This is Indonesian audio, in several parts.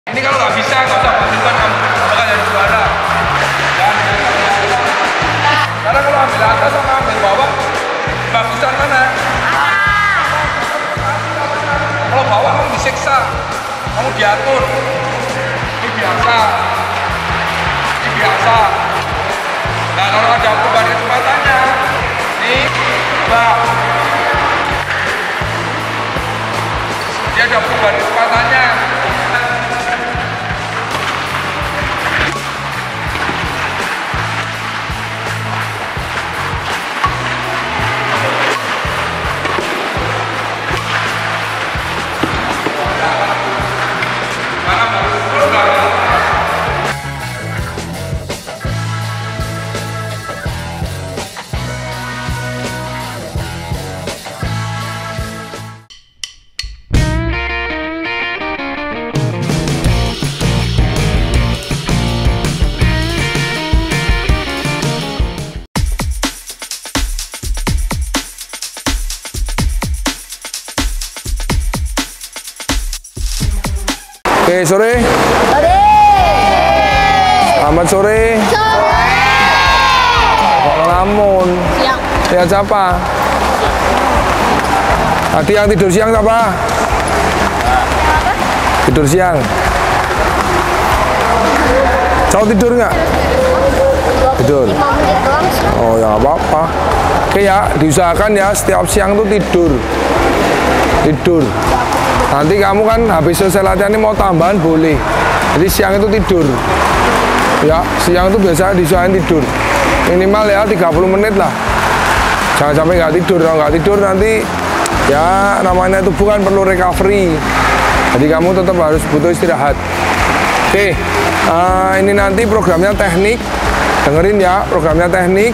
Ini kalau nggak bisa, nggak usah bantuan kamu bakal jadi juara. Karena kalau ambil atas sama ambil bawah, bagusan mana? Kalau bawah kamu disiksa, kamu diatur. Ini biasa. Ini biasa. Nah kalau ada perubahan kecepatannya, nih, coba. Dia ada perubahan kecepatannya. Oke, sore. Sore. Selamat sore. Sore. Kok ngelamun? Siang. Lihat siapa? Tadi yang tidur siang siapa? Tidur siang. Cowok tidur nggak? Tidur. 5 menit doang. Oh ya nggak apa-apa. Oke ya, diusahakan ya setiap siang tuh tidur. Tidur. Nanti kamu kan habis selesai latihan ini mau tambahan boleh. Jadi siang itu tidur. Ya, siang itu biasa diusahain tidur. Minimal ya 30 menit lah. Jangan sampai nggak tidur. Kalau nggak tidur nanti ya namanya tubuh kan perlu recovery. Jadi kamu tetap harus butuh istirahat. Oke, ini nanti programnya teknik. Dengerin ya, programnya teknik.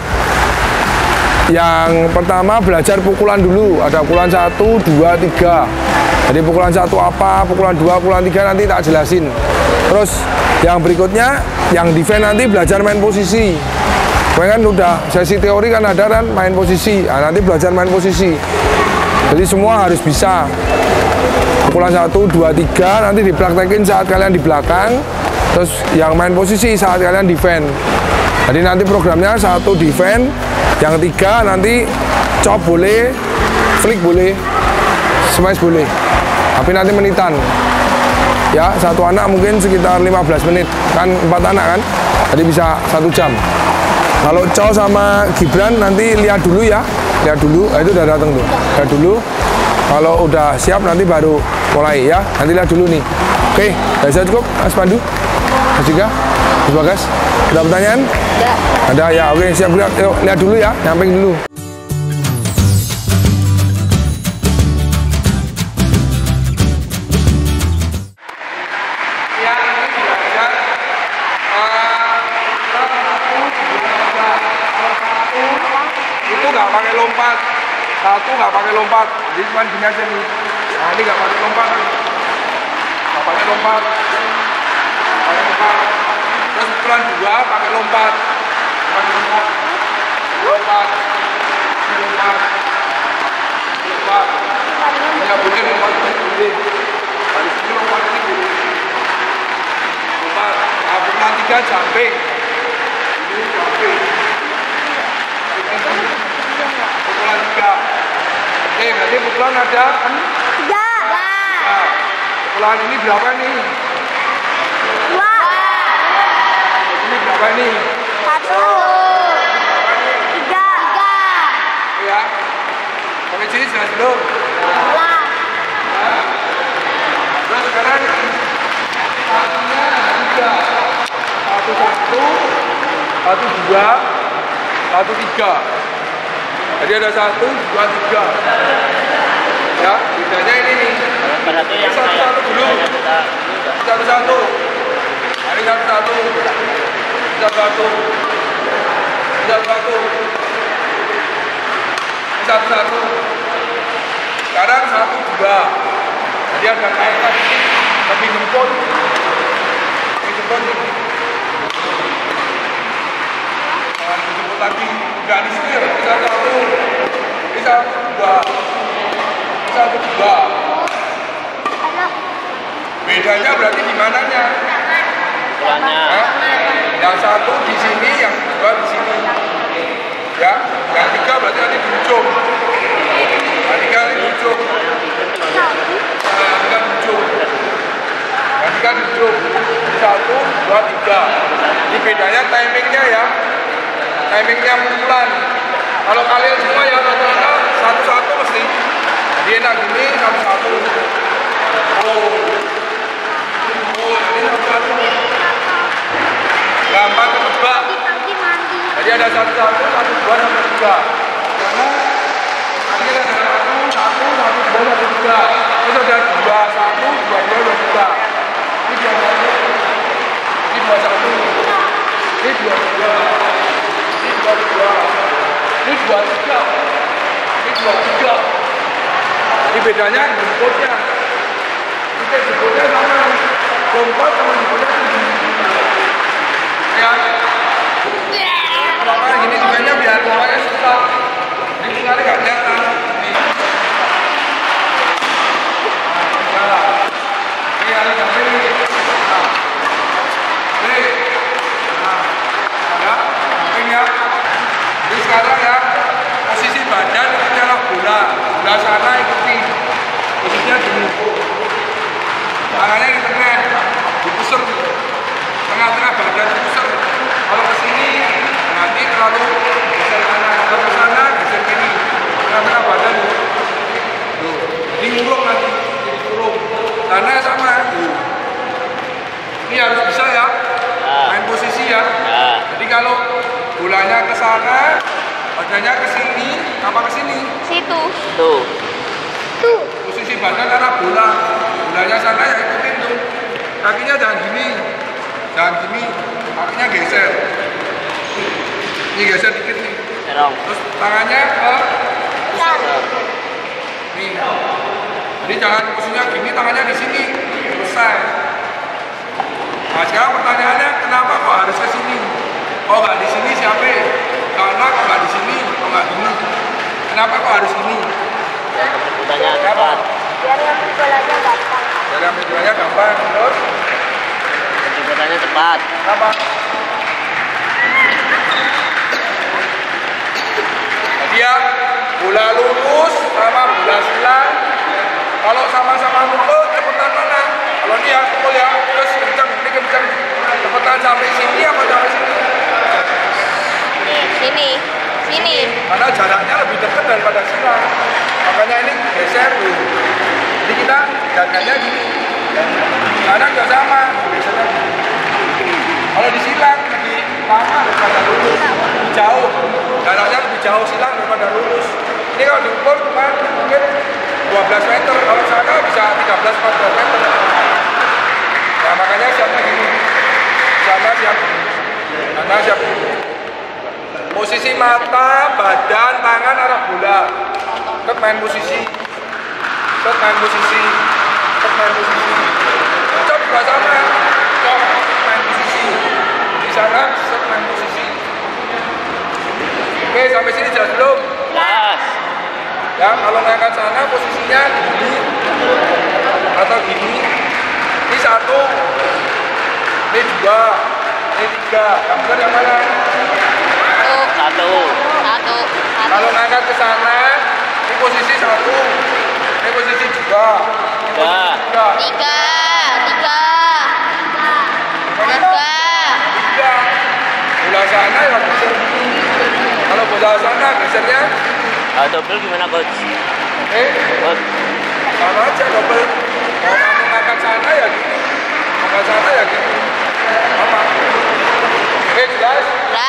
Yang pertama belajar pukulan dulu. Ada pukulan 1, 2, 3. Jadi pukulan 1 apa, pukulan 2, pukulan 3 nanti tak jelasin. Terus yang berikutnya, yang defense nanti belajar main posisi. Kemarin kan udah sesi teori kan ada kan main posisi. Nah, nanti belajar main posisi. Jadi semua harus bisa. Pukulan 1, 2, 3 nanti dipraktekin saat kalian di belakang. Terus yang main posisi saat kalian defense. Jadi nanti programnya 1 defense, yang 3 nanti chop boleh, flick boleh, smash boleh. Tapi nanti menitan. Ya, satu anak mungkin sekitar 15 menit. Kan 4 anak kan? Jadi bisa 1 jam. Kalau Chow sama Gibran nanti lihat dulu ya. Lihat dulu. Nah, itu udah datang tuh. Lihat dulu. Kalau udah siap nanti baru mulai ya. Nanti lihat dulu nih. Oke, udah saya cukup Mas Pandu. Mas Jika, Mas Bagas. Ada pertanyaan? Ada. Ada ya. Oke, siap lihat. Yuk, lihat dulu ya. Nyamping dulu. Nggak pakai lompat, 1 nggak pakai lompat, jadi cuma gini aja nih. Nah ini nggak pakai lompat, nggak pakai lompat, pakai lompat. Terus pukulan 2 pakai lompat, pakai lompat, lompat, lompat, lompat. Ini nggak boleh lompat, ini boleh. Dari sini lompat ini boleh. Lompat. Nah, pukulan 3 jumping, ini jumping. Pukulan 3. Oke, berarti pukulan ada 3. Nah, pukulan ini berapa nih? 2. Ini berapa nih? 1. 3. Ya. Sampai sini jelas belum? Jelas. Nah, terus sekarang satunya ada 3. 1, 1, 1, 2, 1, 3. Jadi ada 1, 2, 3. Ya, bedanya ini nih. Satu-satu dulu. Satu-satu. Hari satu-satu. Satu-satu. Satu-satu. Satu-satu. Sekarang 1, 2. Jadi ada kaitan lebih jemput. Lebih jemput nih. Jemput lagi. Enggak di setir. Satu-satu. Ini 1, 2. 1, 2. Bedanya berarti di mananya? Jika duduk 1, 2, 3. Ini bedanya timingnya ya. Timingnya pukulan. Kalau kalian semua ya rata-rata 1-1 mesti. Jadi enak gini 1-1. Oh, ini 1-1. Gampang ketebak. Jadi ada 1-1, 1-2, 1-3. Karena ini ada 1, 2, 1-3. Terus ada 2-1, 2-2, 2-3. Ini 2-1. Ini 2-1. Ini 2-2. Ini 2-2. Ini 2-3. Ini 2-3. Ini bedanya jemputnya. Kita jemputnya sama. Lompat sama jemputnya tinggi. Ya. Kalau gini sebenarnya biar lompatnya susah. Ini tinggalnya nggak kelihatan. Ini. Ini harus sampai ini. Ini. Ada. Samping ya. Jadi sekarang ya. Posisi badan ini adalah bola. Bola sana ikuti. Posisinya gini. Tangannya di tengah. Dipusar. Tengah-tengah badan dipusar. Kalau ke sini nanti terlalu geser kanan. Kalau ke sana geser kiri. Tengah-tengah badan. Tuh. Ini ngurung nanti. Jadi turun. Tangannya sama. Tuh. Ini harus bisa ya. Main posisi ya. Jadi kalau bolanya ke sana, badannya ke sini, apa ke sini? Situ. Tuh. Tuh. Posisi badan karena bola. Bolanya sana ya ikutin tuh. Kakinya jangan gini. Jangan gini. Kakinya geser. Ini geser dikit nih. Serong. Terus tangannya ke nih. Jadi jangan posisinya gini, tangannya di sini. Selesai. Nah sekarang pertanyaannya, kenapa kok harus ke sini? Kok nggak di sini siapa? Karena kok nggak di sini, kok nggak gini? Kenapa kok harus gini? Pertanyaan tepat. Biar ngambil bolanya gampang. Dari ambil bolanya gampang. Terus? Pertanyaan tepat. Apa? Jadi ya, bola lurus sama bola silang. Kalau sama-sama mukul, cepetan mana? Kalau ini ya, mukul ya, terus kencang, ini kencang. Cepetan sampai sini apa sampai sini? Sini. Sini. Karena jaraknya lebih dekat daripada silang. Makanya ini geser dulu. Jadi kita jaganya gini. Karena nggak sama, gesernya gini. Kalau di silang lebih lama daripada lurus, lebih jauh. Jaraknya lebih jauh silang daripada lurus. Ini kalau diukur cuma mungkin 12 meter, kalau sana bisa 13-14 meter. Nah makanya siapnya gini. Sana siap gini. Sana siap gini. Posisi mata, badan, tangan arah bola. Tetap main posisi. Tetap main posisi. Tetap main posisi. Tetap juga sama. Tetap main posisi. Di sana tetap main posisi. Oke, sampai sini jelas belum? Jelas. Ya, kalau ngangkat sana posisinya gini atau gini. Ini 1, ini 2, ini 3. Yang benar yang mana? Satu. Kalau ngangkat ke sana, ini posisi 1, ini posisi 2, ini posisi 3. 3. Bola sana ya geser gini. Kalau bola sana gesernya Double gimana coach? Coach. sama aja double. Kalau kamu ngangkat sana ya gini, ngangkat sana ya gini. Apa? Oke, jelas?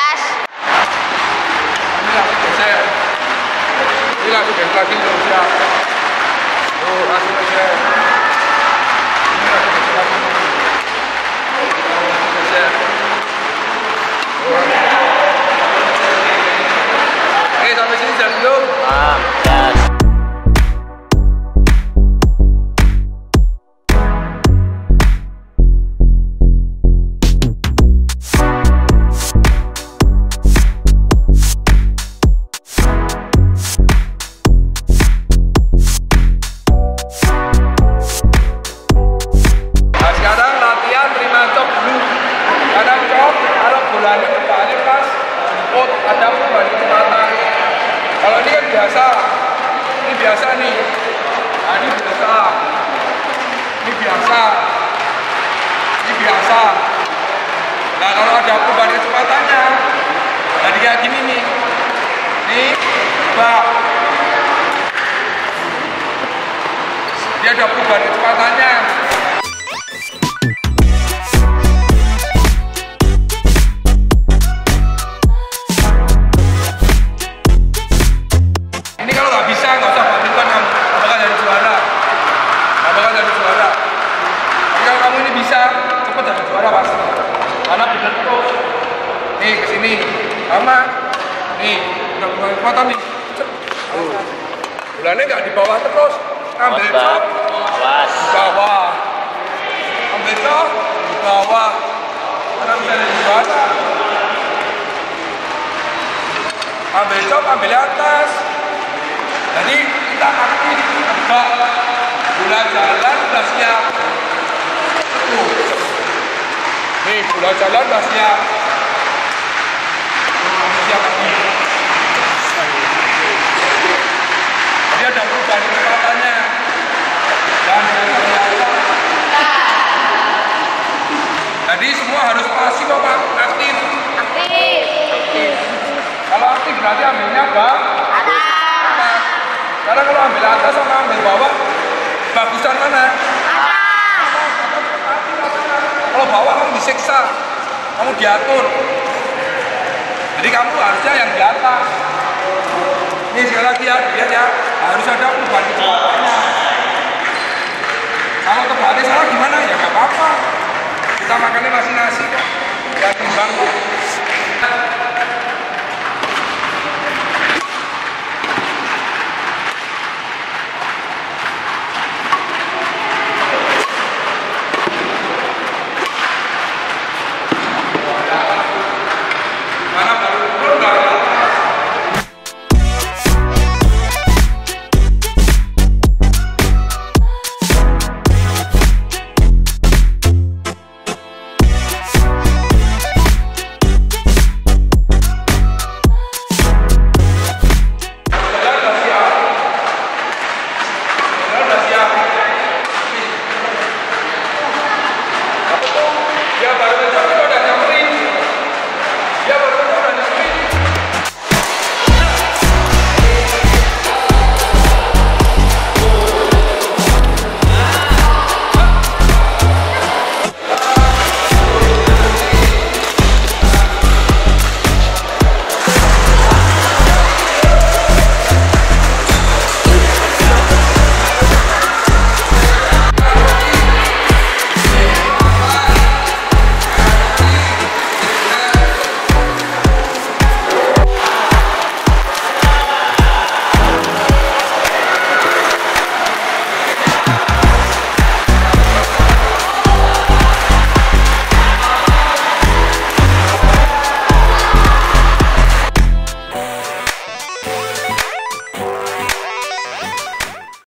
Ini langsung geser. Ini langsung geser lagi belum siap. Tuh, langsung geser. Ini langsung geser lagi. Langsung geser. Oke, sampai sini jelas belum? Jelas. Nah sekarang latihan terima cop dulu. Karena cop, kalau bolanya kembali pas jemput, ada kembali ke mata. Kalau ini kan biasa. Ini biasa nih. Nah ini biasa. Ini biasa. biasa. Nah kalau ada perubahan kecepatannya, jadi kayak gini nih. Nih, coba. Dia ada perubahan kecepatannya. Ini kalau nggak bisa, nggak usah badminton kamu. Nggak bakal jadi juara. Nggak bakal jadi juara. Tapi kalau kamu ini bisa, cepet jadi juara pasti. Karena bener terus. Nih kesini, sama. Nih, udah perubahan kecepatan nih. Bulannya nggak di bawah terus. Ambil cok, di bawah. Ambil cok, di bawah. Karena bisa jadi juara. Ambil cok, ambil atas. Jadi kita aktif, tebak. Bola jalan udah siap. Nih, bola jalan udah siap. Siap lagi. Jadi ada perubahan kecepatannya. Dan jadi semua harus pasti kok Pak, aktif. Aktif. Kalau aktif berarti ambilnya atas. Karena kalau ambil atas sama ambil bawah, bagusan mana? Kalau bawah kamu disiksa, kamu diatur. Jadi kamu harusnya yang di atas. Ini sekali lagi ya, lihat ya, harus ada perubahan kecepatannya. Kalau terbalik salah gimana? Ya nggak apa-apa. Kita makannya nasi kok, ya timbang kok.